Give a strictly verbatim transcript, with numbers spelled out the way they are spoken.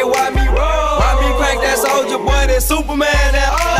why me roll? Why me crank that soldier boy, that Superman, that